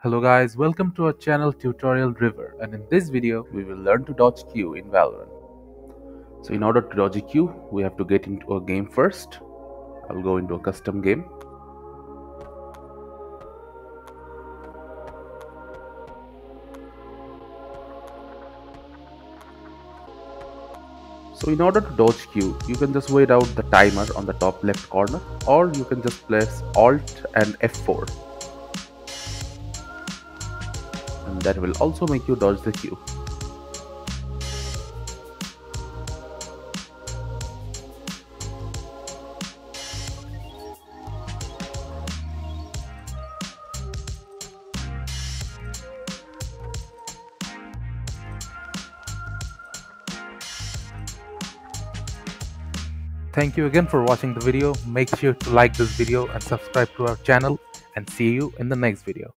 Hello guys, welcome to our channel Tutorial River, and in this video we will learn to dodge Q in Valorant. So in order to dodge a Q, we have to get into a game first. I'll go into a custom game. So in order to dodge Q, you can just wait out the timer on the top left corner, or you can just press Alt and F4. And that will also make you dodge the Q. Thank you again for watching the video. Make sure to like this video and subscribe to our channel, and see you in the next video.